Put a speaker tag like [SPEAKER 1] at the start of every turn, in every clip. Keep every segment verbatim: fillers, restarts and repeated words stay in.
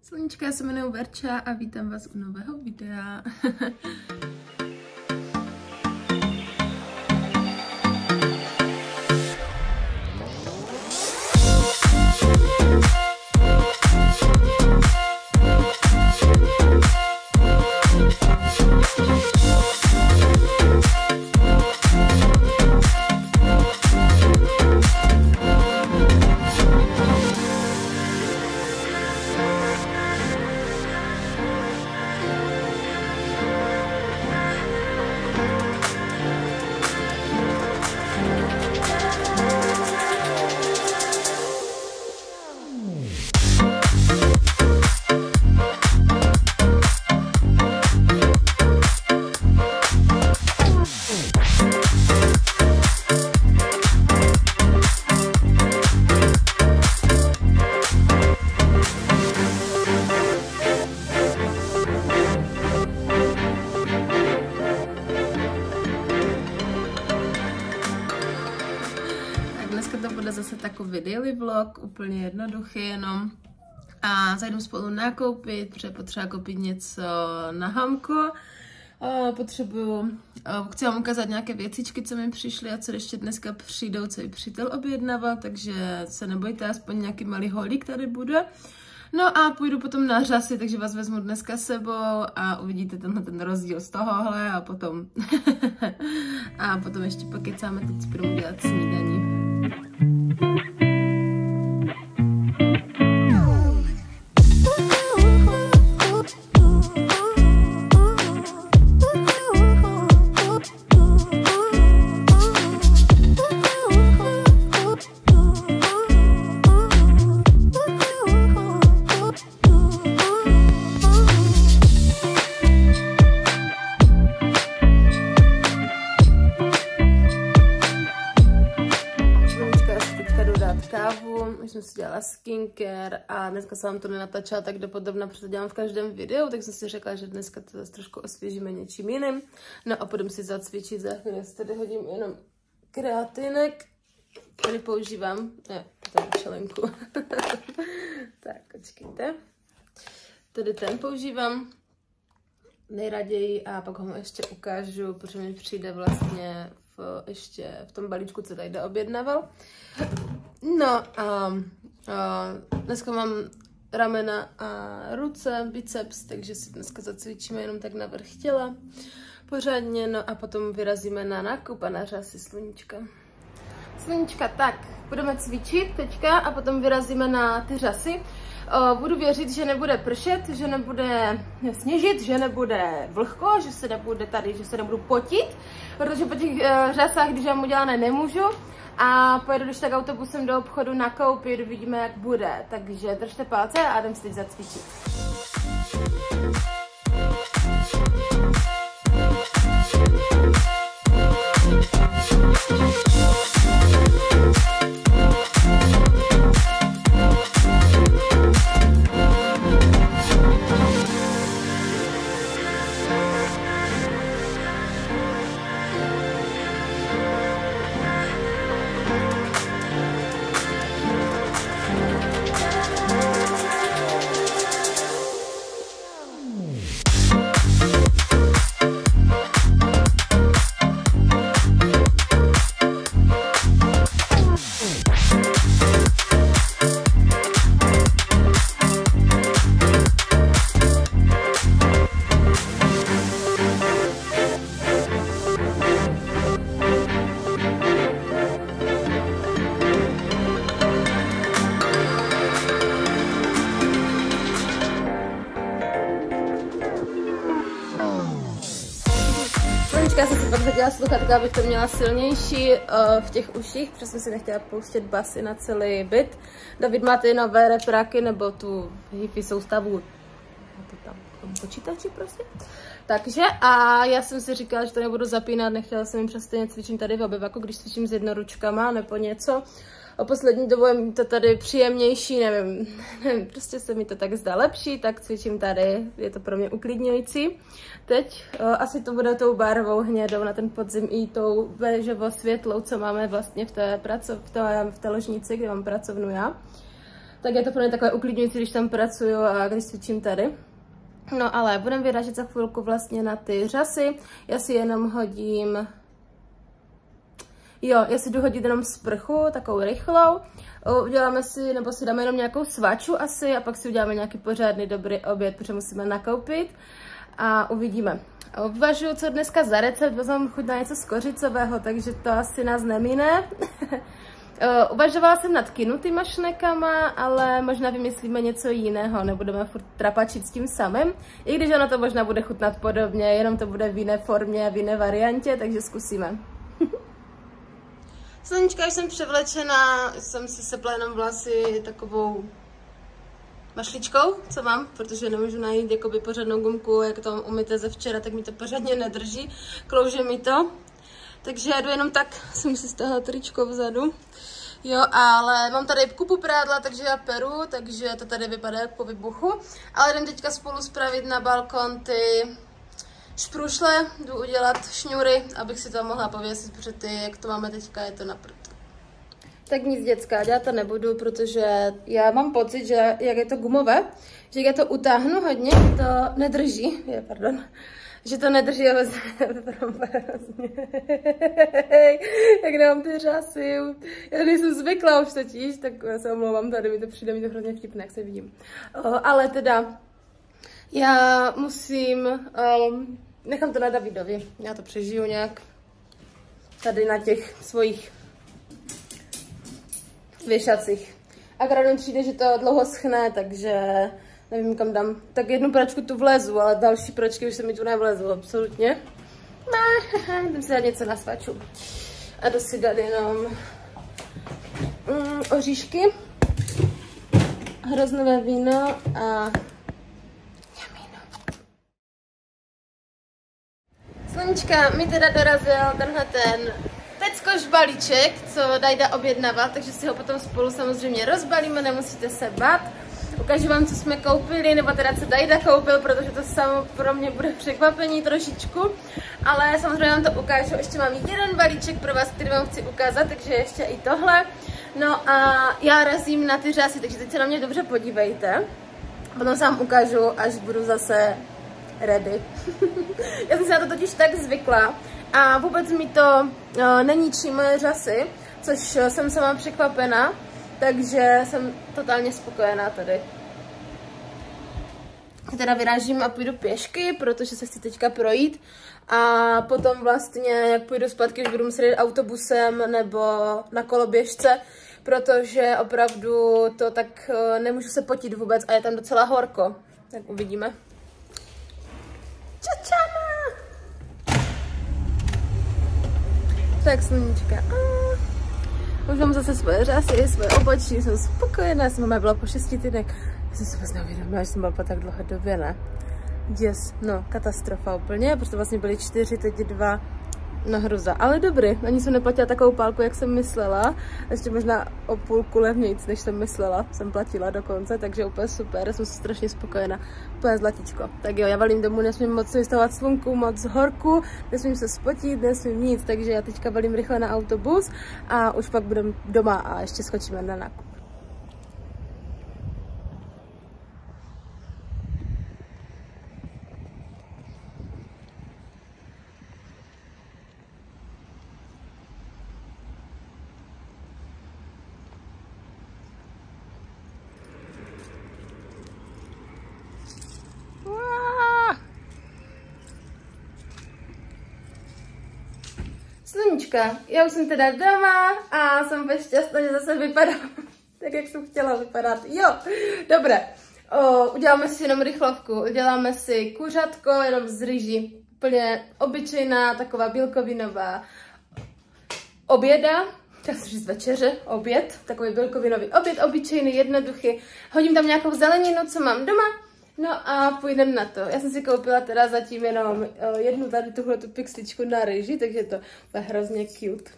[SPEAKER 1] Sluníčka, já se jmenuji Verča a vítám vás u nového videa. Dneska to bude zase takový daily vlog, úplně jednoduchý jenom. A zajdeme spolu nakoupit, protože potřeba koupit něco na Hamko. Potřebuju, chci vám ukázat nějaké věcičky, co mi přišly a co ještě dneska přijdou, co i přítel objednával, takže se nebojte, aspoň nějaký malý holík tady bude. No a půjdu potom na řasy, takže vás vezmu dneska sebou a uvidíte tenhle ten rozdíl z tohohle a potom a potom ještě pokecáme, teď si budeme dělat snídaní. Kávu, už jsem si dělala skincare a dneska jsem vám to nenatáčela tak dopodrobna, protože to dělám v každém videu, tak jsem si řekla, že dneska to zase trošku osvěžíme něčím jiným. No a půjdeme si zacvičit, za chvíli si tady hodím jenom kreatinek, který používám, ne, tady čelenku. Tak, počkejte. Tady ten používám nejraději a pak ho ještě ukážu, protože mi přijde vlastně v, ještě v tom balíčku, co tady objednával. No a, a dneska mám ramena a ruce, biceps, takže si dneska zacvičíme jenom tak na vrch těla pořádně, no a potom vyrazíme na nákup a na řasy sluníčka. Sluníčka, tak, budeme cvičit teďka a potom vyrazíme na ty řasy. O, budu věřit, že nebude pršet, že nebude sněžit, že nebude vlhko, že se nebude tady, že se nebudu potit, protože po těch uh, řasách, když vám udělané, nemůžu. A pojedu když tak autobusem do obchodu nakoupit, uvidíme, jak bude. Takže držte palce a jdem si teď zacvičit. Já jsem si pak hodila sluchatka, abych to měla silnější uh, v těch uších, protože jsem si nechtěla pouštět basy na celý byt. David má ty nové repráky nebo tu hi-fi soustavu to tam v tom počítači prostě. Takže a já jsem si říkala, že to nebudu zapínat, nechtěla jsem jim přesně cvičím tady v obyvaku, když cvičím s jednoručkama nebo něco. O poslední dobou je mi to tady příjemnější, nevím, nevím, prostě se mi to tak zdá lepší, tak cvičím tady, je to pro mě uklidňující. Teď o, asi to bude tou barvou hnědou na ten podzim i tou béžovo světlou, co máme vlastně v té, praco, v té, v té ložnici, kde mám pracovnu já. tak je to pro mě takové uklidňující, když tam pracuju a když cvičím tady. No ale budeme vyrážet za chvilku vlastně na ty řasy. Já si jenom hodím... Jo, já si jdu hodit jenom sprchu, takovou rychlou. Uděláme si, nebo si dáme jenom nějakou svaču asi a pak si uděláme nějaký pořádný dobrý oběd, protože musíme nakoupit a uvidíme. Uvažuji, co dneska za recept, vezmu chuť na něco skořicového, takže to asi nás nemine. Uvažovala jsem nad kinutýma šnekama, ale možná vymyslíme něco jiného, nebudeme furt trapačit s tím samým. I když ono to možná bude chutnat podobně, jenom to bude v jiné formě, v jiné variantě, takže zkusíme. Slunička, už jsem převlečená, jsem si sepla jenom vlasy takovou mašličkou, co mám, protože nemůžu najít jakoby pořádnou gumku, jak to mám umyté ze včera, tak mi to pořádně nedrží, klouže mi to. Takže já jdu jenom tak, jsem si stáhla tričko vzadu. Jo, ale mám tady kupu prádla, takže já peru, takže to tady vypadá jak po vybuchu. Ale jdem teďka spolu spravit na balkon ty šprušle, jdu udělat šňůry, abych si to mohla pověsit, protože ty, jak to máme teďka, je to na prd. Tak nic, děcka, dělat to nebudu, protože já mám pocit, že jak je to gumové, že jak já to utáhnu hodně, to nedrží, je, pardon, že to nedrží hrozně, jak nemám ty řasy, já nejsem zvyklá už totiž, tak já se omlouvám, tady mi to přijde, mi to hrozně vtipné, jak se vidím. O, ale teda, já musím, um, nechám to na Davidovi, já to přežiju nějak tady na těch svých věšacích. Akorát mi přijde, že to dlouho schne, takže nevím, kam dám. Tak jednu pračku tu vlezu, ale další pračky už se mi tu nevlezu, absolutně. Ne, jdem si dát něco na svaču. A jdu si dát jenom mm, oříšky, hroznové víno a jamíno. Slunička mi teda dorazil tenhle ten teckož balíček, co Dajda objednával, takže si ho potom spolu samozřejmě rozbalíme, nemusíte se bát. Ukážu vám, co jsme koupili, nebo teda co Dajda koupil, protože to samo pro mě bude překvapení trošičku. Ale samozřejmě vám to ukážu, ještě mám jeden balíček pro vás, který vám chci ukázat, takže ještě i tohle. No a já razím na ty řasy, takže teď se na mě dobře podívejte. Potom se vám ukážu, až budu zase ready. Já jsem si na to totiž tak zvykla a vůbec mi to uh, neníčí moje řasy, což jsem sama překvapena, takže jsem totálně spokojená tady. Teda vyrážím a půjdu pěšky, protože se chci teďka projít a potom vlastně, jak půjdu zpátky, už budu muset jít autobusem nebo na koloběžce, protože opravdu to tak uh, nemůžu se potit vůbec a je tam docela horko. Tak uvidíme. Čačana! Tak sluníčka. A už mám zase svoje řasy, svoje obočí, jsem spokojená, jsem byla po šesti týdnech. Já jsem si vůbec neuvědomila, že jsem byla po tak dlouhé době, ne? Yes, no, katastrofa úplně, protože vlastně byly čtyři, teď dva, no hruza. Ale dobrý, ani jsem neplatila takovou pálku, jak jsem myslela. Ještě možná o půlku levnějc, než jsem myslela, jsem platila dokonce, takže úplně super, jsem strašně spokojená, úplně zlatíčko. Tak jo, já valím domů, nesmím moc vystavovat slunku, moc horku, nesmím se spotit, nesmím nic, takže já teďka valím rychle na autobus a už pak budeme doma a ještě skočíme na nákup. Sluníčka, já už jsem teda doma a jsem úplně šťastná, že zase vypadám tak, jak jsem chtěla vypadat. Jo, dobré. O, uděláme si jenom rychlovku. Uděláme si kuřátko jenom z rýží. Úplně obyčejná, taková bílkovinová oběda. Chtěla jsem říct večeře, oběd. Takový bílkovinový oběd, obyčejný, jednoduchý. Hodím tam nějakou zeleninu, co mám doma. No a půjdeme na to. Já jsem si koupila teda zatím jenom jednu tady tuhle tu pixličku na rýži, takže to je hrozně cute.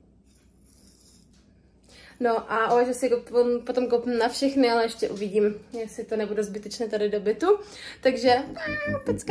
[SPEAKER 1] No a ověže si potom koupím na všechny, ale ještě uvidím, jestli to nebude zbytečné tady do bytu. Takže, pecka.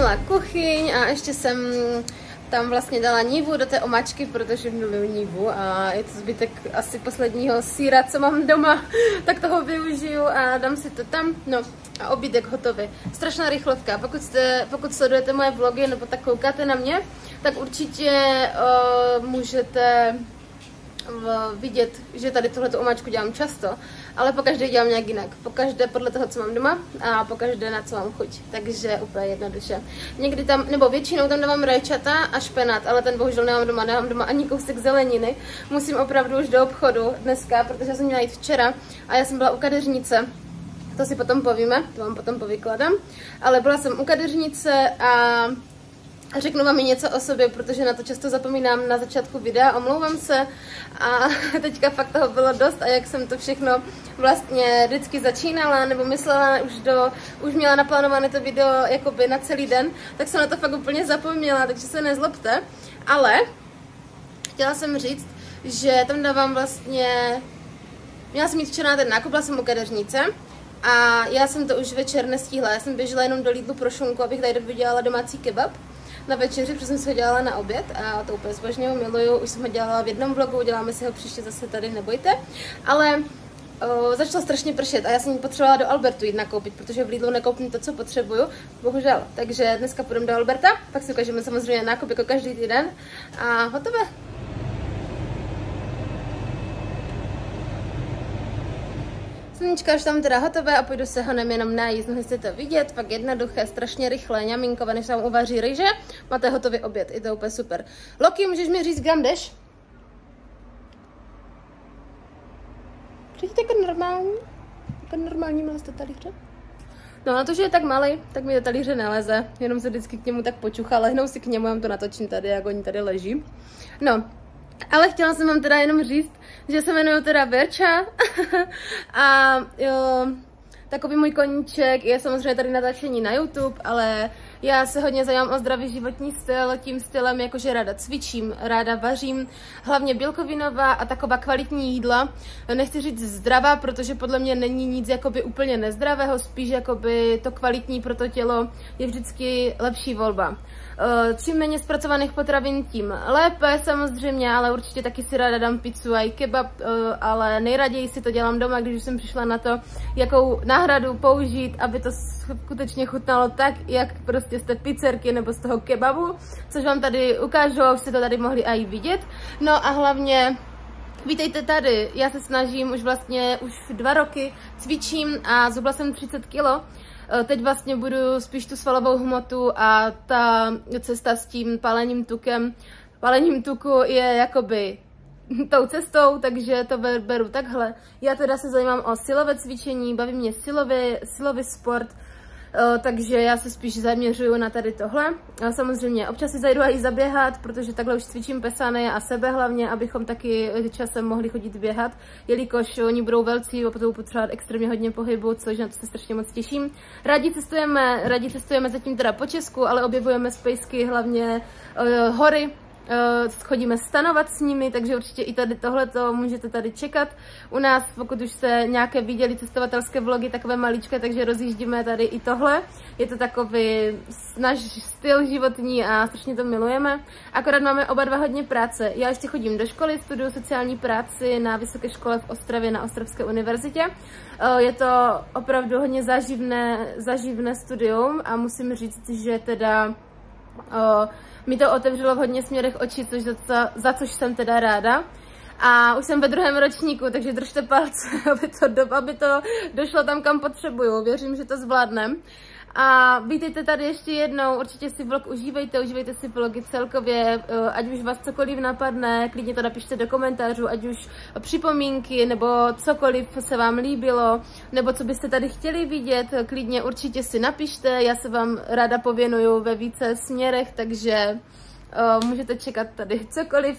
[SPEAKER 1] vymila kuchyň a ještě jsem tam vlastně dala nívu do té omáčky, protože miluju nívu a je to zbytek asi posledního sýra, co mám doma, tak toho využiju a dám si to tam, no a obídek hotový. Strašná rychlovka, pokud, jste, pokud sledujete moje vlogy nebo tak koukáte na mě, tak určitě uh, můžete vidět, že tady tuhletu omáčku dělám často, ale pokaždé dělám nějak jinak. Pokaždé podle toho, co mám doma a pokaždé na co mám chuť. Takže úplně jednoduše. Někdy tam, nebo většinou tam dávám rajčata a špenát, ale ten bohužel nemám doma, nemám doma ani kousek zeleniny. Musím opravdu už do obchodu dneska, protože jsem měla jít včera a já jsem byla u kadeřnice. To si potom povíme, to vám potom povykladám. Ale byla jsem u kadeřnice a řeknu vám i něco o sobě, protože na to často zapomínám na začátku videa, omlouvám se a teďka fakt toho bylo dost a jak jsem to všechno vlastně vždycky začínala nebo myslela, už, do, už měla naplánované to video jakoby na celý den, tak jsem na to fakt úplně zapomněla, takže se nezlobte, ale chtěla jsem říct, že tam dávám vlastně, měla jsem jít včera na ten nákup, byla jsem u kadeřnice a já jsem to už večer nestihla, já jsem běžela jenom do Lidlu pro šunku, abych tady vydělala domácí kebab na večeři, protože jsem si ho dělala na oběd a to úplně zbožňuju, miluju, už jsem ho dělala v jednom vlogu, děláme si ho příště zase tady, nebojte, ale o, začalo strašně pršet a já jsem potřebovala do Albertu jít nakoupit, protože v Lidlu nekoupím to, co potřebuju, bohužel, takže dneska půjdeme do Alberta, pak si ukážeme samozřejmě nákup jako každý týden a hotové. Sluníčka už tam teda hotové a půjdu se honem jenom najíst, mohli jste to vidět, fakt jednoduché, strašně rychlé, ňaminkové, než tam uvaří ryže, máte hotový oběd, je to úplně super. Loki, můžeš mi říct, kam jdeš? Přijďte jako normální, jako normální malé do talíře. No na to, že je tak malý, tak mi do talíře neleze, jenom se vždycky k němu tak počucha, lehnou si k němu, já to natočím tady, jak oni tady leží. No, ale chtěla jsem vám teda jenom říct, že se jmenuju teda Verča a jo, takový můj koníček je samozřejmě tady natáčení na YouTube, ale já se hodně zajímám o zdravý životní styl, tím stylem jakože ráda cvičím, ráda vařím, hlavně bílkovinová a taková kvalitní jídla. Nechci říct zdravá, protože podle mě není nic jakoby úplně nezdravého, spíš jakoby to kvalitní pro to tělo je vždycky lepší volba. Čím méně zpracovaných potravin, tím lépe samozřejmě, ale určitě taky si ráda dám pizzu a i kebab, ale nejraději si to dělám doma, když jsem přišla na to, jakou náhradu použít, aby to skutečně chutnalo tak, jak prostě z té pizzerky nebo z toho kebabu, což vám tady ukážu, už jste to tady mohli i vidět. No a hlavně vítejte tady, já se snažím už vlastně už dva roky cvičím a zhubla jsem třicet kilo. Teď vlastně budu spíš tu svalovou hmotu a ta cesta s tím palením tukem, palením tuku je jakoby tou cestou, takže to beru takhle. Já teda se zajímám o silové cvičení, baví mě silový, silový sport, takže já se spíš zaměřuju na tady tohle. Samozřejmě občas si zajdu i zaběhat, protože takhle už cvičím pesany a sebe hlavně, abychom taky časem mohli chodit běhat, jelikož oni budou velcí a potom potřebovat extrémně hodně pohybu, což na to se strašně moc těším. Rádi cestujeme, rádi cestujeme zatím teda po Česku, ale objevujeme spejsky, hlavně uh, hory. Uh, chodíme stanovat s nimi, takže určitě i tady tohleto můžete tady čekat. U nás, pokud už jste nějaké viděli cestovatelské vlogy, takové maličké, takže rozjíždíme tady i tohle. Je to takový náš styl životní a strašně to milujeme. Akorát máme oba dva hodně práce. Já ještě chodím do školy, studuju sociální práci na vysoké škole v Ostravě na Ostravské univerzitě. Uh, je to opravdu hodně zaživné, zaživné studium a musím říct, že teda uh, mi to otevřelo v hodně směrech oči, což za, za což jsem teda ráda. A už jsem ve druhém ročníku, takže držte palce, aby to, do, aby to došlo tam, kam potřebuju. Věřím, že to zvládnem. A vítejte tady ještě jednou, určitě si vlog užívejte, užívejte si vlogy celkově, ať už vás cokoliv napadne, klidně to napište do komentářů, ať už připomínky, nebo cokoliv se vám líbilo, nebo co byste tady chtěli vidět, klidně určitě si napište, já se vám ráda pověnuju ve více směrech, takže Uh, můžete čekat tady cokoliv.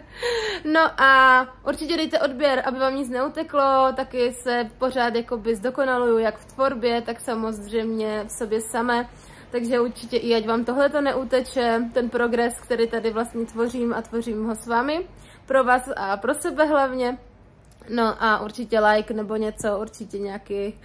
[SPEAKER 1] No a určitě dejte odběr, aby vám nic neuteklo, taky se pořád jakoby zdokonaluju jak v tvorbě, tak samozřejmě v sobě samé. Takže určitě i ať vám tohleto neuteče, ten progres, který tady vlastně tvořím a tvořím ho s vámi, pro vás a pro sebe hlavně. No a určitě like nebo něco, určitě nějaký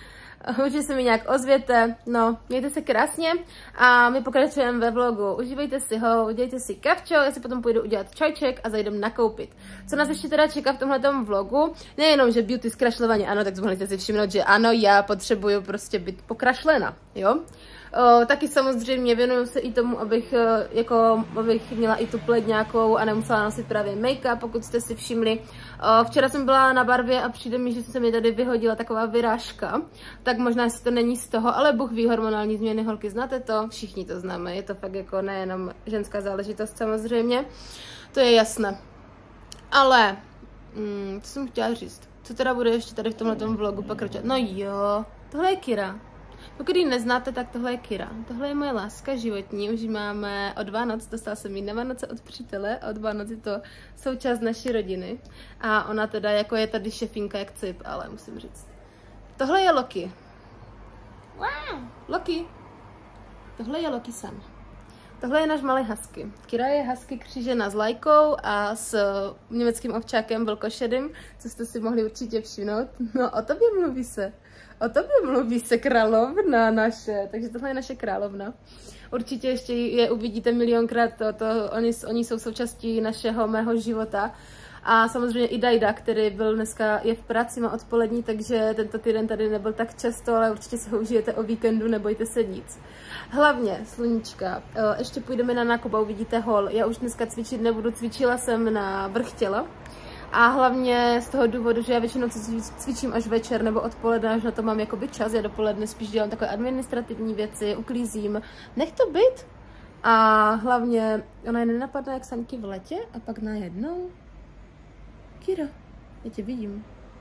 [SPEAKER 1] určitě se mi nějak ozvěte. No, mějte se krásně a my pokračujeme ve vlogu. Užívejte si ho, udělejte si kavčo, já si potom půjdu udělat čajček a zajdem nakoupit. Co nás ještě teda čeká v tomhletom vlogu? Nejenom, že beauty zkrašlování, ano, tak mohli si všimnout, že ano, já potřebuju prostě být pokrašlena, jo? O, taky samozřejmě věnuju se i tomu, abych, jako, abych měla i tu pleť nějakou a nemusela nosit právě make-up, pokud jste si všimli. O, včera jsem byla na barvě a přijde mi, že se mi tady vyhodila taková vyrážka, tak možná, jestli to není z toho, ale Bůh ví, hormonální změny, holky, znáte to? Všichni to známe, je to fakt jako nejenom ženská záležitost samozřejmě, to je jasné. Ale, hmm, co jsem chtěla říct, co teda bude ještě tady v tomhletom vlogu pokračovat? No jo, tohle je Kira. Pokud ji neznáte, tak tohle je Kira. Tohle je moje láska životní, už máme od Vánoc, dostala jsem jí na Vánoce od přítele a od Vánoc je to součást naší rodiny. A ona teda jako je tady šefinka jak cip, ale musím říct. Tohle je Loki. Wow, Loki. Tohle je Loki san. Tohle je náš malý husky. Kira je husky křížena s Lajkou a s německým ovčákem vlkošedým, co jste si mohli určitě všimnout. No, o tobě mluví se. O tobě mluví se královna naše, takže tohle je naše královna. Určitě ještě je uvidíte milionkrát, to, to, oni, oni jsou součástí našeho mého života. A samozřejmě i Dajda, který byl dneska, je v práci, má odpolední, takže tento týden tady nebyl tak často, ale určitě si ho užijete o víkendu, nebojte se nic. Hlavně, sluníčka, ještě půjdeme na nákup a uvidíte hol. Já už dneska cvičit nebudu, cvičila jsem na vrch těla. A hlavně z toho důvodu, že já většinou cvičím až večer nebo odpoledne, až na to mám jakoby čas. Já dopoledne spíš dělám takové administrativní věci, uklízím. Nech to být. A hlavně ona je nenapadne jak saňky v letě a pak najednou. Kira, já tě vidím.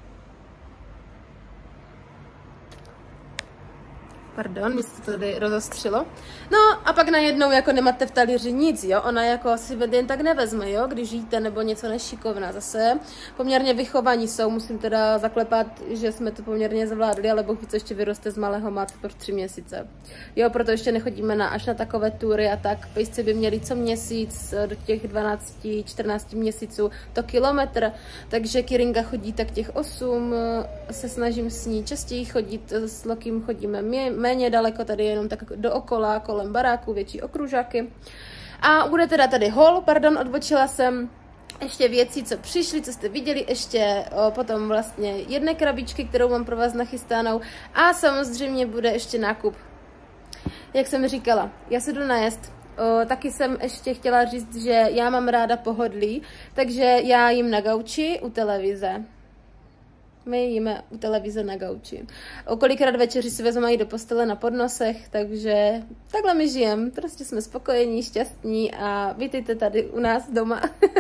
[SPEAKER 1] Pardon, mi se to tady rozostřilo. No a pak najednou jako nemáte v talíři nic, jo, ona jako si jen tak nevezme, jo, když jíte nebo něco nešikovná. Zase poměrně vychovaní jsou, musím teda zaklepat, že jsme to poměrně zvládli, ale Bůh ví, co ještě vyroste z malého, má to tři měsíce. Jo, proto ještě nechodíme na, až na takové tury a tak, pejsci by měli co měsíc do těch dvanácti čtrnácti měsíců to kilometr, takže Kiringa chodí tak těch osm, se snažím s ní častěji chodit, s Lokim chodíme mě, méně daleko, tady jenom tak dookola, kolem baráku, větší okružáky. A bude teda tady hol, pardon, odbočila jsem ještě věcí, co přišly, co jste viděli, ještě o, potom vlastně jedné krabičky, kterou mám pro vás nachystánou a samozřejmě bude ještě nákup. Jak jsem říkala, já se jdu najést. O, taky jsem ještě chtěla říct, že já mám ráda pohodlí, takže já jim na gauči u televize. My jíme u televize na gauči. O kolikrát večeři si vezmeme i do postele na podnosech, takže takhle my žijeme. Prostě jsme spokojení, šťastní a vítejte tady u nás doma.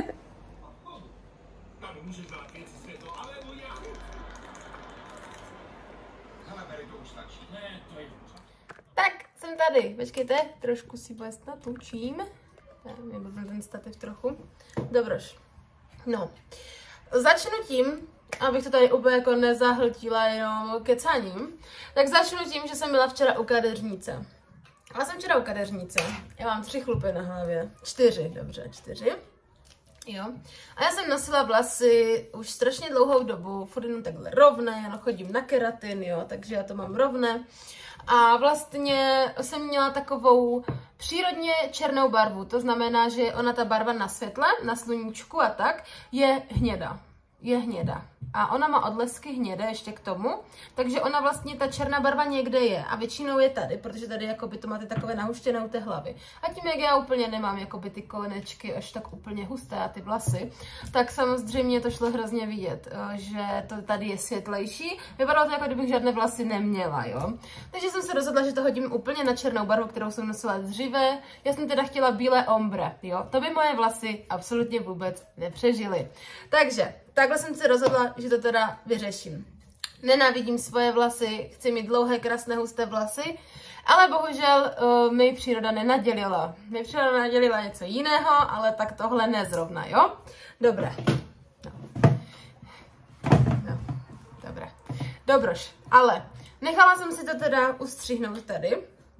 [SPEAKER 1] Tak, jsem tady. Počkejte, trošku si vás natučím. Mě byl ten stativ trochu. Dobroš. No, začnu tím, abych to tady úplně jako nezahltila jenom kecaním, tak začnu tím, že jsem byla včera u kadeřnice. Já jsem včera u kadeřnice. Já mám tři chlupy na hlavě. Čtyři, dobře, čtyři. Jo. A já jsem nosila vlasy už strašně dlouhou dobu, furt jenom takhle rovné, no chodím na keratin, jo, takže já to mám rovné. A vlastně jsem měla takovou přírodně černou barvu, to znamená, že ona ta barva na světle, na sluníčku a tak, je hněda. Je hněda. A ona má odlesky hnědé ještě k tomu, takže ona vlastně, ta černá barva někde je a většinou je tady, protože tady jakoby to máte takové nahuštěné u té hlavy. A tím, jak já úplně nemám jakoby ty kolenečky až tak úplně husté a ty vlasy, tak samozřejmě to šlo hrozně vidět, že to tady je světlejší. Vypadalo to, jako kdybych žádné vlasy neměla, jo. Takže jsem se rozhodla, že to hodím úplně na černou barvu, kterou jsem nosila dříve. Já jsem teda chtěla bílé ombre, jo. To by moje vlasy absolutně vůbec nepřežily. Takže takhle jsem se rozhodla, že to teda vyřeším. Nenávidím svoje vlasy, chci mít dlouhé, krásné, husté vlasy, ale bohužel uh, mi příroda nenadělila. Mi příroda nadělila něco jiného, ale tak tohle nezrovna, jo? Dobré. No. No. Dobré. Dobroš, ale nechala jsem si to teda ustřihnout tady.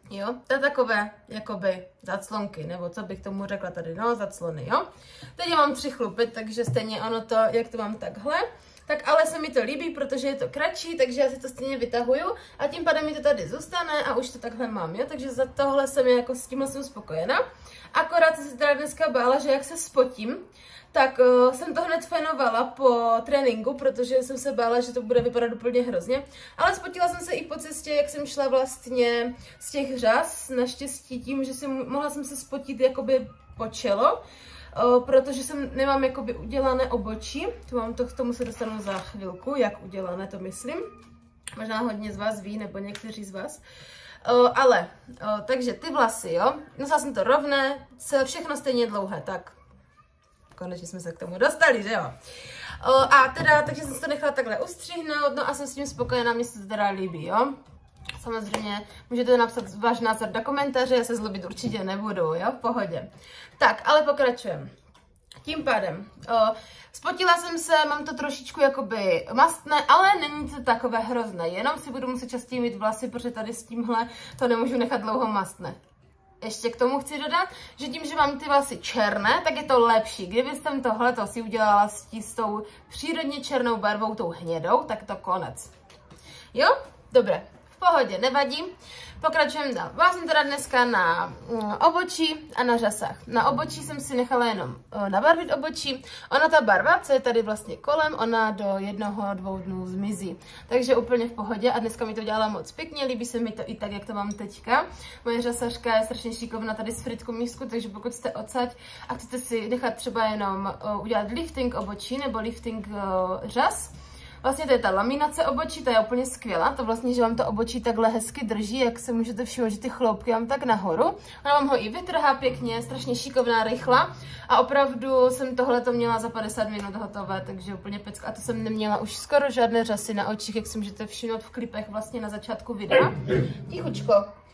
[SPEAKER 1] Jo, to je takové, jakoby, zaclonky, nebo co bych tomu řekla tady, no, zaclony, jo. Teď já mám tři chlupy, takže stejně ono to, jak to mám takhle, tak ale se mi to líbí, protože je to kratší, takže já si to stejně vytahuju a tím pádem mi to tady zůstane a už to takhle mám, jo, takže za tohle jsem jako s tímhle jsem spokojená. Akorát jsem se teda dneska bála, že jak se spotím, tak uh, jsem to hned fenovala po tréninku, protože jsem se bála, že to bude vypadat úplně hrozně. Ale spotila jsem se i po cestě, jak jsem šla vlastně z těch řas, naštěstí tím, že jsem, mohla jsem se spotit jakoby po čelo, uh, protože jsem nemám jakoby udělané obočí. To mám to, k tomu se dostanu za chvilku, jak udělané to myslím. Možná hodně z vás ví, nebo někteří z vás. Uh, ale, uh, takže ty vlasy, jo, nosila jsem to rovné, všechno stejně dlouhé, tak konečně jsme se k tomu dostali, že jo. Uh, a teda, takže jsem si to nechala takhle ustřihnout, no a jsem s tím spokojená, mně se to teda líbí, jo. Samozřejmě můžete napsat váš názor do komentáře, já se zlobit určitě nebudu, jo, v pohodě. Tak, ale pokračujeme. Tím pádem, uh, spotila jsem se, mám to trošičku jakoby mastné, ale není to takové hrozné, jenom si budu muset častěji mít vlasy, protože tady s tímhle to nemůžu nechat dlouho mastné. Ještě k tomu chci dodat, že tím, že mám ty vlasy černé, tak je to lepší. Kdybyste tohleto si udělala s tou přírodně černou barvou, tou hnědou, tak to konec. Jo? Dobré. V pohodě, nevadí. Pokračujeme dál. Byla jsem teda dneska na mm, obočí a na řasách. Na obočí jsem si nechala jenom uh, nabarvit obočí. Ona ta barva, co je tady vlastně kolem, ona do jednoho, dvou dnů zmizí. Takže úplně v pohodě a dneska mi to dělala moc pěkně, líbí se mi to i tak, jak to mám teďka. Moje řasařka je strašně šikovná tady s Fritkou Mísku, takže pokud jste odsaď a chcete si nechat třeba jenom uh, udělat lifting obočí nebo lifting uh, řas, vlastně to je ta laminace obočí, ta je úplně skvělá, to vlastně, že vám to obočí takhle hezky drží, jak se můžete všimnout, že ty chloupky mám tak nahoru. Ona vám ho i vytrhá pěkně, strašně šikovná, rychlá a opravdu jsem tohleto měla za padesát minut hotové, takže úplně pecka. A to jsem neměla už skoro žádné řasy na očích, jak si můžete všimnout v klipech vlastně na začátku videa. Tichučko.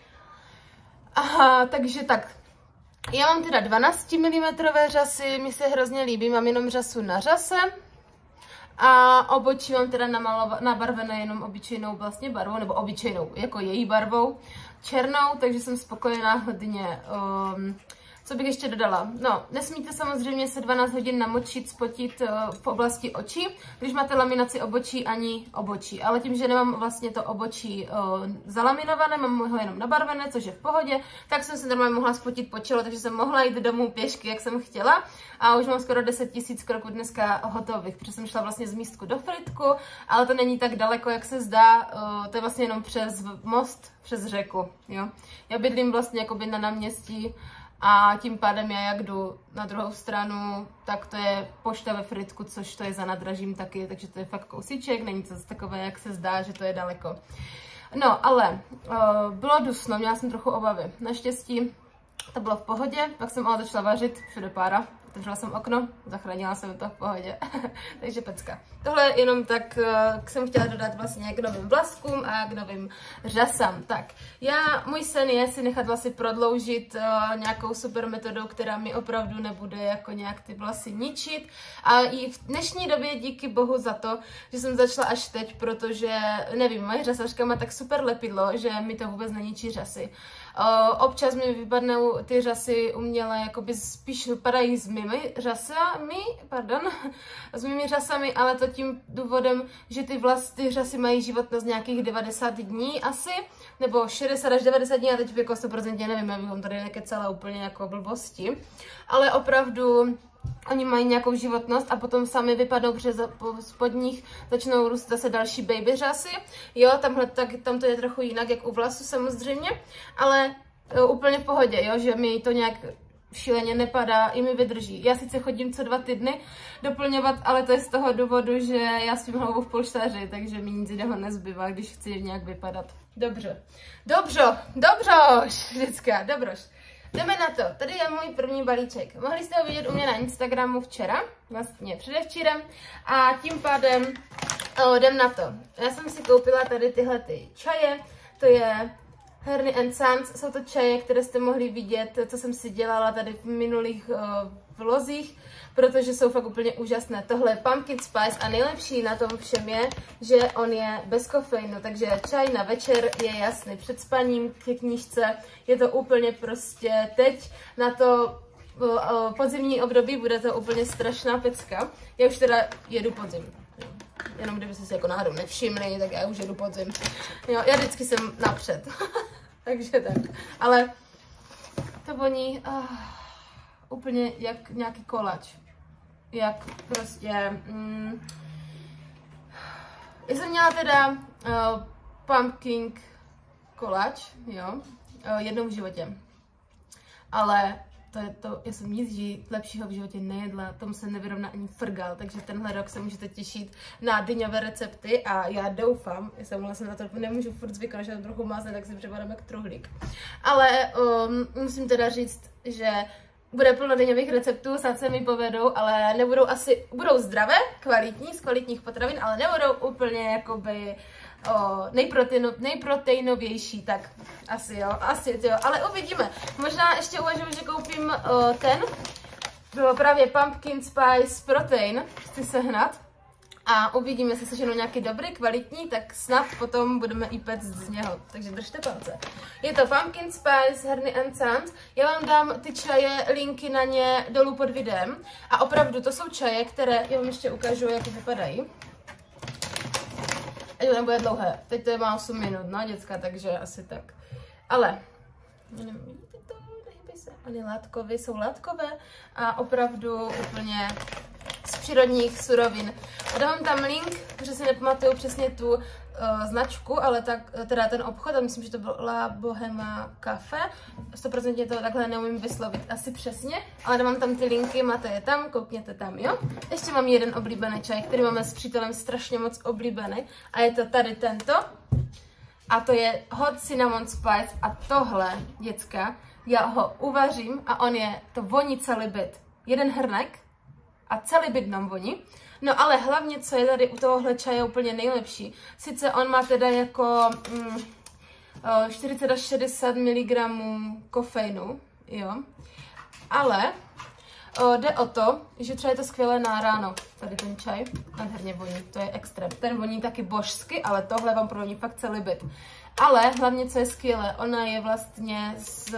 [SPEAKER 1] Aha, takže tak. Já mám teda dvanáct milimetrů řasy, mi se hrozně líbí, mám jenom řasu na řase. A obočí mám teda nabarvené jenom obyčejnou vlastně barvou, nebo obyčejnou, jako její barvou, černou, takže jsem spokojená hodně. Um, co bych ještě dodala? No, nesmíte samozřejmě se dvanáct hodin namočit, spotit uh, v oblasti očí, když máte laminaci obočí ani obočí. Ale tím, že nemám vlastně to obočí uh, zalaminované, mám ho jenom nabarvené, což je v pohodě, tak jsem se normálně mohla spotit po čelo, takže jsem mohla jít domů pěšky, jak jsem chtěla. A už mám skoro deset tisíc kroků dneska hotových, protože jsem šla vlastně z Místku do Fritku, ale to není tak daleko, jak se zdá, uh, to je vlastně jenom přes most, přes řeku, jo. Já bydlím vlastně jakoby na náměstí, a tím pádem já jak jdu na druhou stranu, tak to je pošta ve Fritku, což to je za nádražím taky, takže to je fakt kousíček, není to takové, jak se zdá, že to je daleko. No, ale uh, bylo dusno, měla jsem trochu obavy. Naštěstí to bylo v pohodě, pak jsem ale začala vařit, všude pára. Otevřela jsem okno, zachránila jsem to v pohodě, takže pecka. Tohle jenom tak uh, jsem chtěla dodat vlastně k novým vlaskům a k novým řasám. Tak, já, můj sen je si nechat vlasy prodloužit uh, nějakou super metodou, která mi opravdu nebude jako nějak ty vlasy ničit. A i v dnešní době díky bohu za to, že jsem začala až teď, protože, nevím, moje řasařka má tak super lepidlo, že mi to vůbec neničí řasy. Uh, občas mi vypadnou ty řasy uměle, jakoby spíš vypadají s mými řasami, pardon, s mými řasami, ale to tím důvodem, že ty vlas, ty řasy mají životnost nějakých devadesát dní asi, nebo šedesát až devadesát dní, a teď jako sto procent nevím, já bych vám tady nekecala úplně jako blbosti, ale opravdu oni mají nějakou životnost a potom sami vypadnou, protože po spodních začnou růst zase další baby řasy. Jo, tamhle, tak, tam to je trochu jinak, jak u vlasu samozřejmě, ale jo, úplně v pohodě, jo, že mi to nějak šíleně nepadá, i mi vydrží. Já sice chodím co dva týdny doplňovat, ale to je z toho důvodu, že já svým hlavou v polštáři, takže mi nic jiného nezbývá, když chci nějak vypadat. Dobře, dobře, dobroš, vždycka, dobroš. Jdeme na to. Tady je můj první balíček. Mohli jste ho vidět u mě na Instagramu včera, vlastně předevčírem, a tím pádem o, jdem na to. Já jsem si koupila tady tyhle ty čaje, to je Honey and Sons, jsou to čaje, které jste mohli vidět, co jsem si dělala tady v minulých uh, vlozích, protože jsou fakt úplně úžasné. Tohle je Pumpkin Spice a nejlepší na tom všem je, že on je bez kofeinu, takže čaj na večer je jasný. Před spaním ke knížce je to úplně prostě teď na to uh, podzimní období bude to úplně strašná pecka. Já už teda jedu podzim. Jenom kdybyste si jako náhodou nevšimli, tak já už jedu podzim. Jo, já vždycky jsem napřed. Takže tak. Ale to voní uh, úplně jak nějaký kolač. Jak prostě... Mm, já jsem měla teda uh, pumpkin koláč, jo, uh, jednou v životě. Ale to je to, já jsem nic lepšího v životě nejedla, tomu se nevyrovná ani frgal, takže tenhle rok se můžete těšit na dyňové recepty a já doufám, já jsem vlastně na to nemůžu furt zvyknout, že to trochu mázne, tak si připadám jak truhlík. Ale um, musím teda říct, že bude plno dyňových receptů, snad se mi povedou, ale nebudou asi, budou zdravé, kvalitní, z kvalitních potravin, ale nebudou úplně jakoby o, nejproteino, nejproteinovější, tak asi jo, asi jo, ale uvidíme. Možná ještě uvažuji, že koupím o, ten, bylo právě Pumpkin Spice Protein, chci sehnat. A uvidíme, jestli seženu nějaký dobrý, kvalitní, tak snad potom budeme i pect z něho. Takže držte palce. Je to Pumpkin Spice, Honey and Sons. Já vám dám ty čaje, linky na ně dolů pod videem. A opravdu, to jsou čaje, které, já vám ještě ukážu, jak vypadají. Ať to nebude dlouhé. Teď to je má osm minut, no děcka, takže asi tak. Ale, nevím, vidíte to, nehybej se. Oni látkové, jsou látkové a opravdu úplně z přírodních surovin. A dám tam link, protože si nepamatuju přesně tu uh, značku, ale tak, teda ten obchod, a myslím, že to bylo La Bohema Cafe. sto procent to takhle neumím vyslovit asi přesně, ale dám tam ty linky, máte je tam, koukněte tam, jo. Ještě mám jeden oblíbený čaj, který máme s přítelem strašně moc oblíbený a je to tady tento. A to je Hot Cinnamon Spice a tohle, děcka, já ho uvařím a on je, to voní celý byt. Jeden hrnek a celý byt nám voní. No ale hlavně, co je tady u tohohle čaje úplně nejlepší, sice on má teda jako mm, čtyřicet až šedesát miligramů kofeinu, jo, ale o, jde o to, že třeba je to skvělé na ráno, tady ten čaj, nádherně voní, to je extrém. Ten voní taky božsky, ale tohle vám provoní fakt celý byt. Ale hlavně, co je skvělé, ona je vlastně z...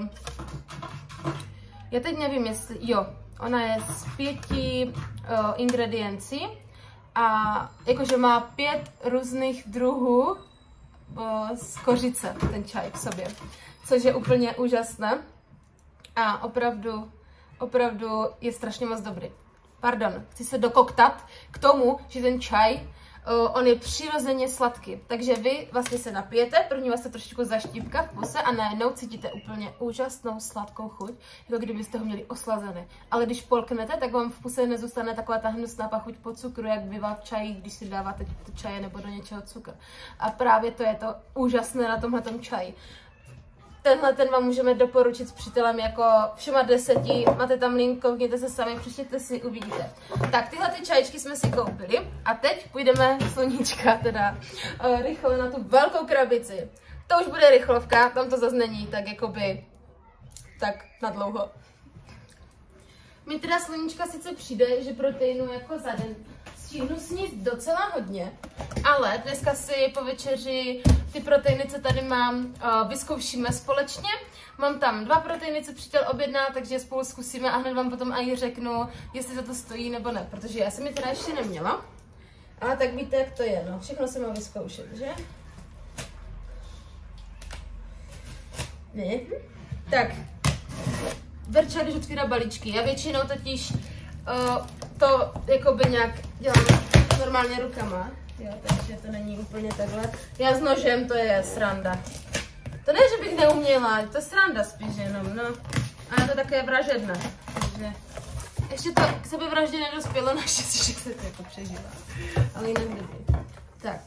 [SPEAKER 1] Já teď nevím, jestli... Jo, ona je z pěti uh, ingrediencí a jakože má pět různých druhů uh, z kořice, ten čaj v sobě, což je úplně úžasné a opravdu, opravdu je strašně moc dobrý. Pardon, chci se dokoktat k tomu, že ten čaj, uh, on je přirozeně sladký, takže vy vlastně se napijete, první vás to trošičku zaštípka v puse a najednou cítíte úplně úžasnou sladkou chuť, jako kdybyste ho měli oslazené. Ale když polknete, tak vám v puse nezůstane taková ta hnusná pachuť po cukru, jak bývá v čaji, když si dáváte do čaje nebo do něčeho cukr. A právě to je to úžasné na tomhletom čaji. Tenhle ten vám můžeme doporučit s přítelem jako všema deseti, máte tam link, koukněte se sami, přečtěte si, uvidíte. Tak, tyhle ty čajičky jsme si koupili a teď půjdeme, sluníčka, teda uh, rychle na tu velkou krabici. To už bude rychlovka, tam to zase není, tak jakoby, tak na dlouho. Mi teda sluníčka sice přijde, že proteinu jako za den stihnu sníst docela hodně, ale dneska si po večeři ty proteiny, co tady mám, vyzkoušíme společně. Mám tam dva proteiny, co přítel objedná, takže spolu zkusíme a hned vám potom i řeknu, jestli za to stojí nebo ne, protože já jsem je teda ještě neměla. Ale tak víte, jak to je, no. Všechno se má vyzkoušet, že? Ne? Tak. Verča, když otvírá balíčky. Já většinou totiž uh, to jakoby nějak dělám normálně rukama. Jo, takže to není úplně takhle. Já s nožem, to je sranda. To ne, že bych neuměla, to je sranda spíš jenom, no. A je to také vražedné. Takže ještě to k sebevraždě nedospělo, naštěstí, že se to jako přežívá. Ale jinak dobrý. Tak.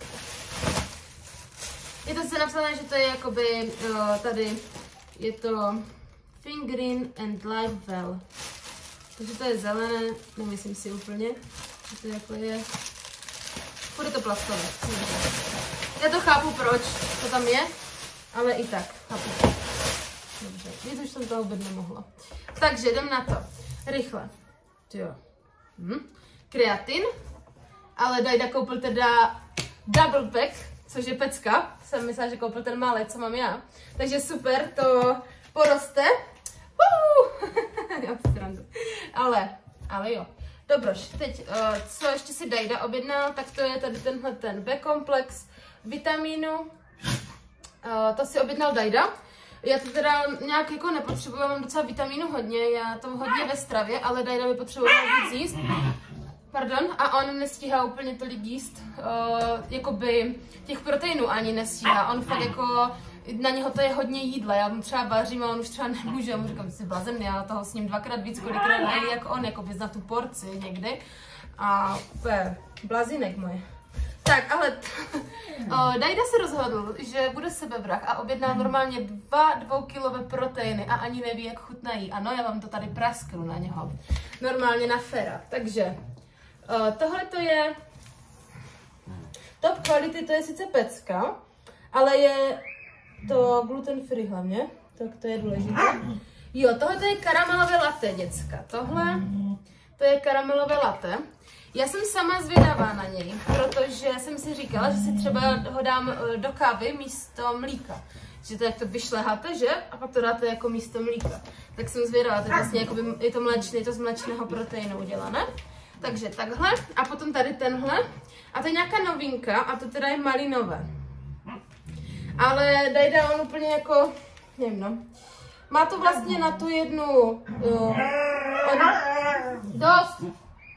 [SPEAKER 1] Je to se napsané, že to je jakoby, jo, tady je to Fingrin and Live Well. Takže to je zelené, nemyslím si úplně, že to jako je. Bude to plastové. Já to chápu, proč to tam je, ale i tak, chápu. Dobře, víc už jsem toho být nemohla. Takže jdem na to. Rychle. Jo. Hm. Kreatin. Ale Dajda koupil teda double pack, což je pecka. Jsem myslela, že koupil ten malý, co mám já. Takže super, to poroste. Já ale, ale jo. Dobroš, teď, uh, co ještě si Dajda objednal, tak to je tady tenhle ten B-komplex vitamínu. Uh, to si objednal Dajda. Já to teda nějak jako nepotřebuji, mám docela vitamínu hodně, já to hodně ve stravě, ale Dajda by potřeboval víc jíst. Pardon, a on nestíhá úplně tolik jíst, uh, jakoby těch proteinů ani nestíhá, on fakt jako, na něho to je hodně jídla, já mu třeba vařím a on už třeba nemůže, já mu říkám, jsi blázen, já toho s ním dvakrát víc, kolikrát nejí jak on, jako na tu porci někdy. A úplně blázínek moje. Tak, ale uh, Dajda se rozhodl, že bude sebevrah a objednal normálně dva dvoukilové proteiny a ani neví, jak chutnají. Ano, já vám to tady prasknu na něho. Normálně na fera. Takže uh, tohle to je top quality, to je sice pecka, ale je to gluten free hlavně, tak to je důležité. Jo, tohle to je karamelové latte, děcka. Tohle to je karamelové latte. Já jsem sama zvědavá na něj, protože jsem si říkala, že si třeba ho dám do kávy místo mlíka. Že to jak to vyšleháte, že? A pak to dáte jako místo mlíka. Tak jsem zvědavá, to je vlastně jako by, je to mléčný, je to z mléčného proteinu udělané. Takže takhle a potom tady tenhle. A to je nějaká novinka a to teda je malinové. Ale Dajda on úplně jako, nevím no. Má to vlastně na tu jednu, jo, on, dost.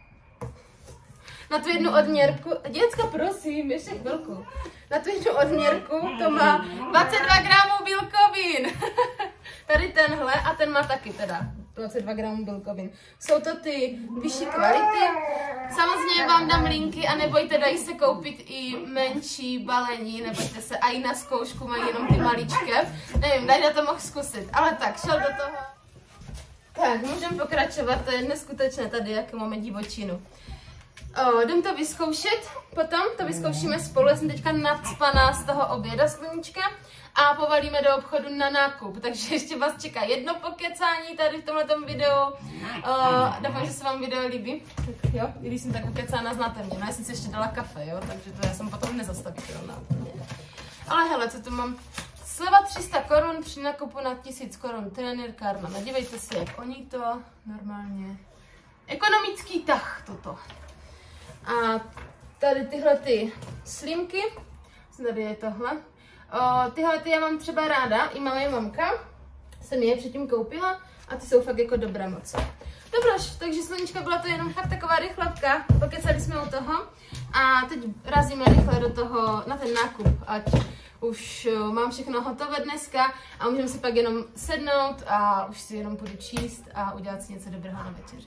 [SPEAKER 1] Na tu jednu odměrku, děcka prosím, ještě chvilku. Na tu jednu odměrku to má dvacet dva gramů bílkovin. Tady tenhle a ten má taky teda dvacet dva gramů bílkovin. Jsou to ty vyšší kvality. Samozřejmě vám dám linky a nebojte, dají se koupit i menší balení, nebojte se, a i na zkoušku mají jenom ty maličké. Nevím, Dajda to mohl zkusit, ale tak, šel do toho. Tak, můžeme pokračovat, to je neskutečné tady, jak máme divočinu. O, jdem to vyzkoušet, potom to vyzkoušíme spolu, já jsem teďka nacpaná z toho oběda sluníčka a povalíme do obchodu na nákup, takže ještě vás čeká jedno pokecání tady v tomhletom videu, o, doufám, že se vám video líbí, tak jo, i když jsem tak ukecána, znáte mě, no já jsem si ještě dala kafe, jo, takže to já jsem potom nezastavitelná. Ale hele, co tu mám, sleva tři sta korun při nakupu na tisíc korun, trenérkárna, nadívejte si, jak oni to normálně, ekonomický tah toto. A tady tyhle ty slimky, tady je tohle, o, tyhle ty já mám třeba ráda, i malá mamka, jsem je předtím koupila a ty jsou fakt jako dobré moc. Dobroš, takže sluníčka, byla to jenom fakt taková rychlovka, pokecali jsme u toho a teď razíme rychle do toho, na ten nákup, ať už mám všechno hotové dneska a můžeme si pak jenom sednout a už si jenom půjdu číst a udělat si něco dobrého na večeři.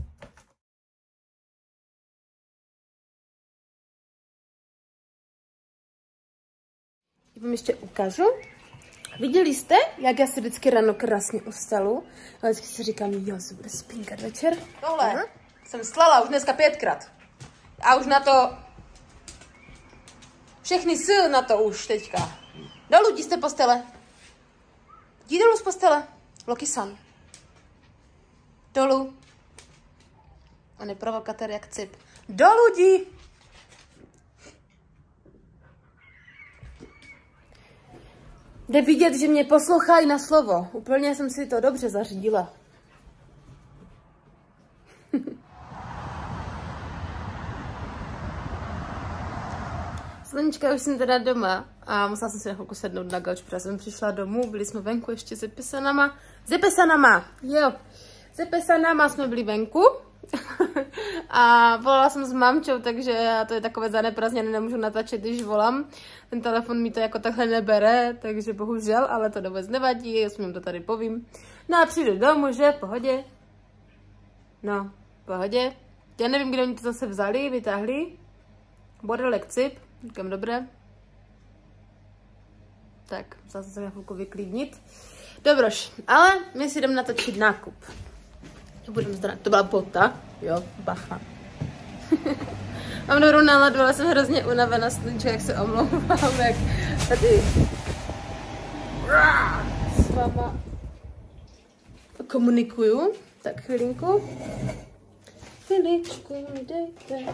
[SPEAKER 1] Vám ještě ukážu. Viděli jste, jak já si vždycky ráno krásně ustalu? A vždycky si říkám, jo, se bude spinkat večer. Tohle uh-huh. jsem slala už dneska pětkrát. A už na to... Všechny sil na to už teďka. Dolů, jdi z té postele. Jdi dolů z postele. Loki-san. Dolů. On je provokatér jak cip. Dolů, jdi. Jde vidět, že mě poslouchají na slovo. Úplně jsem si to dobře zařídila. Sluníčka, už jsem teda doma a musela jsem si na chvilku sednout na gauč, protože jsem přišla domů, byli jsme venku ještě se pesanama. Se pesanama, jo. Se pesanama jsme byli venku. A volala jsem s mamčou, takže to je takové zaneprazněné, nemůžu natáčet, když volám. Ten telefon mi to jako takhle nebere, takže bohužel, ale to vůbec nevadí, já jsem jim to tady povím. No a přijdu domů, že? V pohodě. No, v pohodě. Já nevím, kde oni to zase vzali, vytáhli. Bordelek cip, říkám dobré. Tak, musela jsem se na chvilku vyklidnit. Dobroš, ale my si jdeme natočit nákup. To budeme zdrat. To byla bota, jo, bacha. Mám dobrou náladu, ale jsem hrozně unavená, sluníčka, jak se omlouvám, jak tady váma komunikuju. Tak chvilinku. Chviličku mi dejte.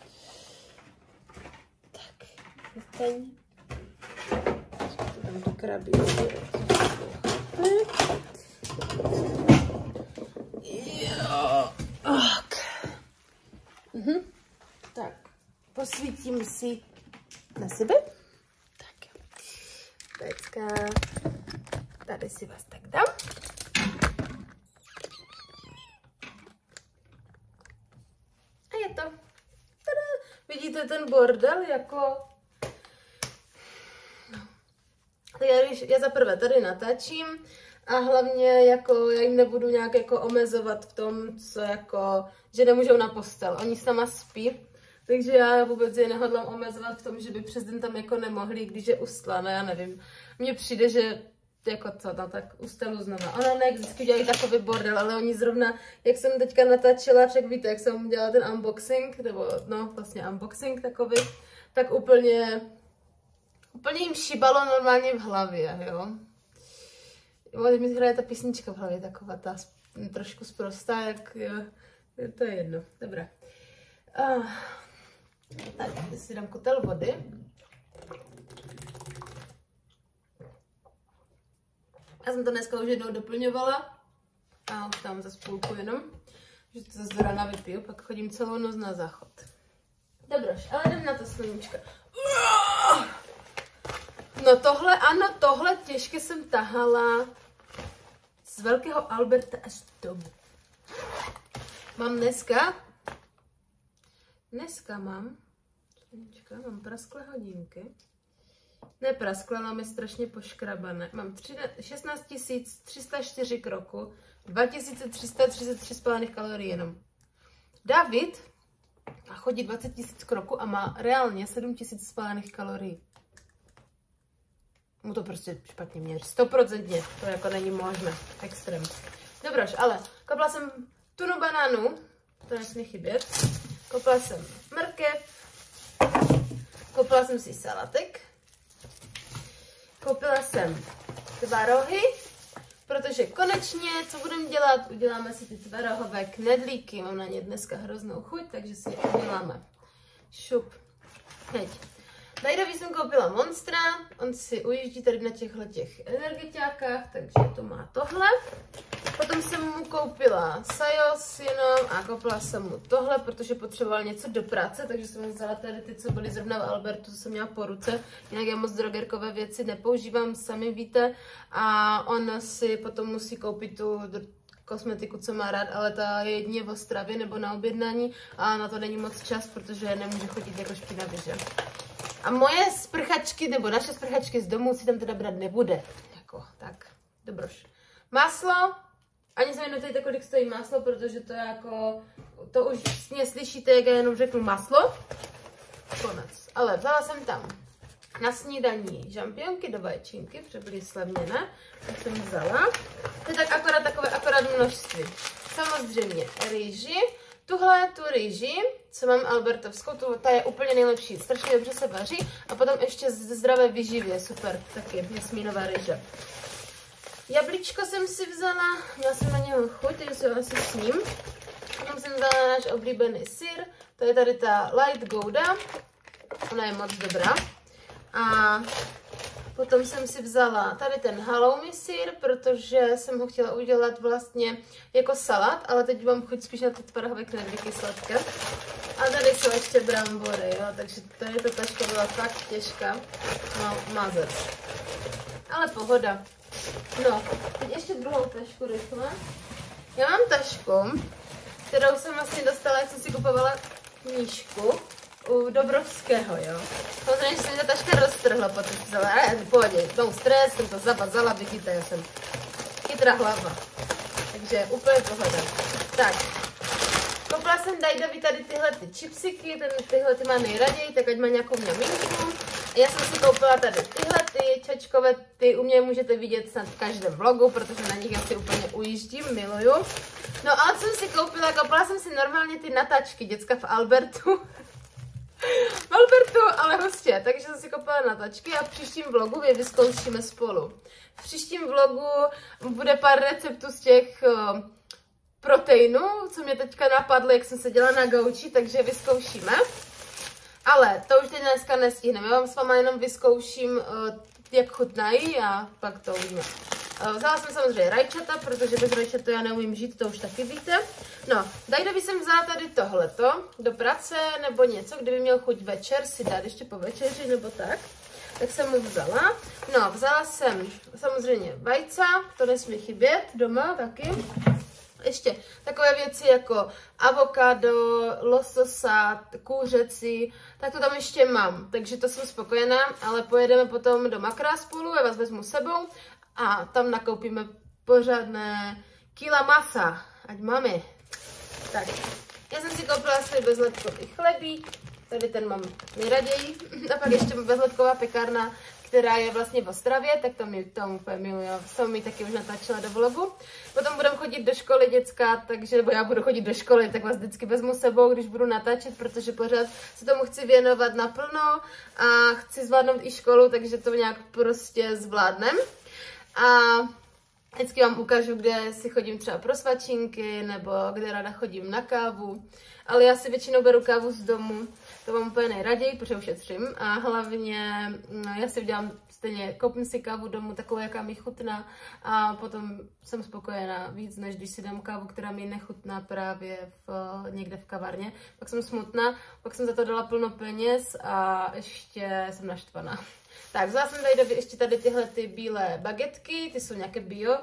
[SPEAKER 1] Tak, teď. Tam do krabičky. Jo. Ok. Mhm. Tak, posvítím si na sebe. Tak jo. Pecka. Tady si vás tak dám. A je to. Tada. Vidíte ten bordel jako... No. Tak já, víš, já zaprvé tady natáčím a hlavně jako já jim nebudu nějak jako omezovat v tom, co jako, že nemůžou na postel. Oni sama spí, takže já vůbec je nehodlám omezovat v tom, že by přes den tam jako nemohli, když je ustlá, no já nevím. Mně přijde, že jako co, no tak ustelu znova. Ona ne, vždycky dělají takový bordel, ale oni zrovna, jak jsem teďka natáčela, tak víte, jak jsem dělala ten unboxing, nebo no vlastně unboxing takový, tak úplně, úplně jim šibalo normálně v hlavě, jo. Teď mi hraje ta písnička v hlavě, taková ta trošku sprostá, jak jo, to je jedno, dobrá. Uh, tak, si dám kotel vody. Já jsem to dneska už jednou doplňovala a už tam zase půlku jenom, že to zase do rána vypiju, pak chodím celou noc na záchod. Dobroš, ale jdem na to, sluníčka. No tohle, ano, tohle těžké jsem tahala z velkého Alberta až domů. Mám dneska, dneska mám, sluníčka, mám prasklé hodinky. Ne praskla, ale je strašně poškrabané. Mám šestnáct tisíc tři sta čtyři kroků, dva tisíce tři sta třicet tři spálených kalorií jenom. David a chodí dvacet tisíc kroků a má reálně sedm tisíc spálených kalorií. Mu to prostě špatně měří. Stoprocentně. To jako není možné. Extrém. Dobroš, ale kopla jsem tunu banánu. To nesmí chybět. Kopla jsem mrkev. Kopla jsem si salatek. Koupila jsem tvarohy, protože konečně, co budeme dělat, uděláme si ty tvarohové knedlíky. Mám na ně dneska hroznou chuť, takže si je uděláme. Šup. Teď. Dajdovi jsem koupila Monstra, on si ujíždí tady na těchto těch energetiákách, takže to má tohle. Potom jsem mu koupila Sajos jenom a koupila jsem mu tohle, protože potřeboval něco do práce, takže jsem vzala tady ty, co byly zrovna v Albertu, co jsem měla po ruce. Jinak já moc drogerkové věci nepoužívám, sami víte. A on si potom musí koupit tu kosmetiku, co má rád, ale ta je jedině v Ostravě nebo na objednání a na to není moc čas, protože nemůže chodit jako špinavý, že? A moje sprchačky, nebo naše sprchačky z domu si tam teda brát nebude. Jako, tak, dobroš. Máslo, ani se mi neptejte, kolik stojí máslo, protože to je jako, to už mě slyšíte, jak já jenom řeknu máslo. Konec. Ale vzala jsem tam na snídaní žampionky do vajčinky, protože byly slevněné, tak jsem vzala. To je tak akorát takové, akorát množství. Samozřejmě rýži. Tuhle tu rýži, co mám albertovskou, tu, ta je úplně nejlepší, strašně dobře se vaří a potom ještě ze zdravé výživě, super, taky jasmínová rýže. Jablíčko jsem si vzala, měla jsem na něho chuť, takže si ho asi s ním. Potom jsem vzala náš oblíbený syr, to je tady ta Light Gouda, ona je moc dobrá. A potom jsem si vzala tady ten halloumi syr, protože jsem ho chtěla udělat vlastně jako salát, ale teď mám chuť spíš na ty tvarhové knedlíky sladké. A tady jsou ještě brambory, jo, takže tady ta taška byla fakt těžká no, mazat. Ale pohoda. No, teď ještě druhou tašku rychle. Já mám tašku, kterou jsem vlastně dostala, jak jsem si kupovala knížku u Dobrovského, jo. Samozřejmě, že se mi ta taška roztrhla, potom jsem vzala, ale v pohodě, no stres, jsem to zabazala, vidíte, já jsem chytrá hlava. Takže úplně pohoda. Tak, koupila jsem Dajdovi tady tyhle ty chipsiky, ten, tyhle ty má nejraději, tak ať má nějakou mňaminku. Já jsem si koupila tady tyhle ty čočkové, ty u mě můžete vidět snad v každém vlogu, protože na nich já si úplně ujíždím, miluju. No a co jsem si koupila, koupila jsem si normálně ty natáčky děcka v Albertu. Byl Albertu, ale hustě. Takže jsem si koupila natačky a v příštím vlogu je vyzkoušíme spolu. V příštím vlogu bude pár receptů z těch uh, proteinů, co mě teďka napadlo, jak jsem seděla na gauči, takže vyzkoušíme. Ale to už teď dneska nestihneme. Já vám s váma jenom vyzkouším, uh, jak chutnají a pak to uvidíme. Uh, vzala jsem samozřejmě rajčata, protože bez rajčata já neumím žít, to už taky víte. No, Dajdovi jsem vzala tady tohleto do práce nebo něco, kdyby měl chuť večer si dát ještě po večeři nebo tak. Tak jsem mu vzala. No, vzala jsem samozřejmě vajca, to nesmí chybět doma taky. Ještě takové věci jako avokádo, lososa, kůřecí, tak to tam ještě mám. Takže to jsem spokojená, ale pojedeme potom do Makra spolu, já vás vezmu s sebou a tam nakoupíme pořádné kila masa, ať máme. Tak, já jsem si koupila svůj bezlepkový chlebík, tady ten mám nejraději. A pak ještě bezlepková pekárna, která je vlastně v Ostravě, tak to mi to úplně miluji. Jsem mi taky už natáčela do vlogu. Potom budeme chodit do školy dětská, takže, nebo já budu chodit do školy, tak vás vždycky vezmu sebou, když budu natáčet, protože pořád se tomu chci věnovat naplno a chci zvládnout i školu, takže to nějak prostě zvládnem. A vždycky vám ukážu, kde si chodím třeba pro svačinky, nebo kde ráda chodím na kávu. Ale já si většinou beru kávu z domu, to mám úplně nejraději, protože ušetřím. A hlavně no, já si udělám stejně, koupím si kávu domů, takovou, jaká mi chutná. A potom jsem spokojená víc, než když si dám kávu, která mi nechutná právě v, někde v kavárně. Pak jsem smutná, pak jsem za to dala plno peněz a ještě jsem naštvaná. Tak, vzala jsem tady ještě tady tyhle ty bílé bagetky, ty jsou nějaké bio.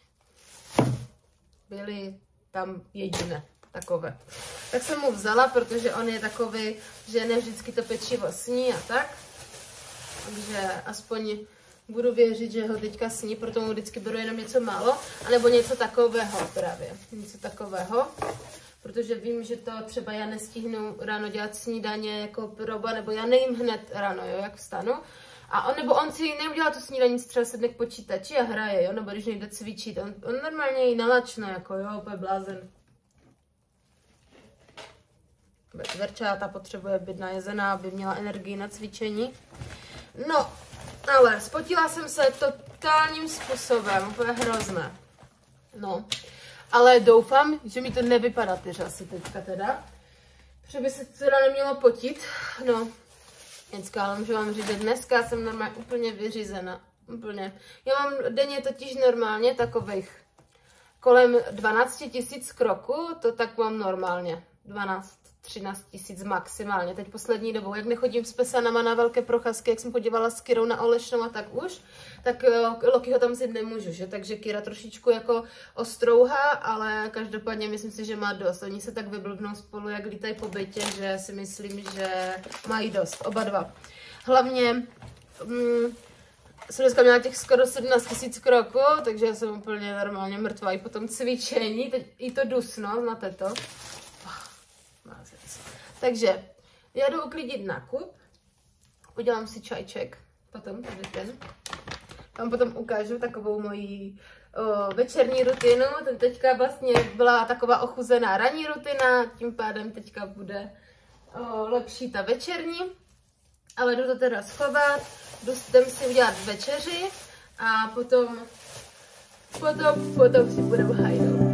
[SPEAKER 1] Byly tam jediné takové. Tak jsem mu vzala, protože on je takový, že ne vždycky to pečivo sní a tak. Takže aspoň budu věřit, že ho teďka sní, proto mu vždycky beru jenom něco málo, anebo něco takového právě. Něco takového. Protože vím, že to třeba já nestihnu ráno dělat snídaně jako proba, nebo já nejím hned ráno, jo, jak vstanu. A on, nebo on si neudělá tu snídaní, třeba sedne k počítači a hraje, jo, nebo když nejde cvičit. On, on normálně jí nalačno, jako jo, úplně blázen. Verčáta potřebuje být najezená, aby měla energii na cvičení. No, ale spotila jsem se totálním způsobem, úplně hrozné. No, ale doufám, že mi to nevypadá ty řasy teďka teda. Protože by se teda nemělo potit, no. Dneska, ale můžu vám říct, že dneska jsem normálně úplně vyřízena. Úplně. Já mám denně totiž normálně takových kolem dvanáct tisíc kroků, to tak mám normálně. dvanáct třináct tisíc maximálně. Teď poslední dobou, jak nechodím s pesanama na velké procházky, jak jsem podívala s Kirou na Olešnou a tak už, tak Loki ho tam si nemůžu, že? Takže Kira trošičku jako ostrouhá, ale každopádně myslím si, že má dost. Oni se tak vyblbnou spolu, jak lítají po bytě, že si myslím, že mají dost, oba dva. Hlavně mm, jsem dneska měla těch skoro sedmnáct tisíc kroků, takže já jsem úplně normálně mrtvá i po tom cvičení, teď i to dusno, znáte to. Takže já jdu uklidit nákup, udělám si čajček, potom tady ten. Vám potom ukážu takovou moji o, večerní rutinu. Ten teďka vlastně byla taková ochuzená ranní rutina, tím pádem teďka bude o, lepší ta večerní. Ale jdu to teda schovat, jdu si udělat večeři a potom, potom, potom si budeme hajnout.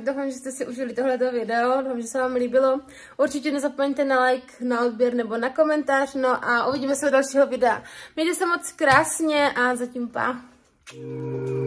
[SPEAKER 1] doufám, že jste si užili tohleto video, doufám, že se vám líbilo. Určitě nezapomeňte na like, na odběr nebo na komentář, no a uvidíme se u dalšího videa. Mějte se moc krásně a zatím pa.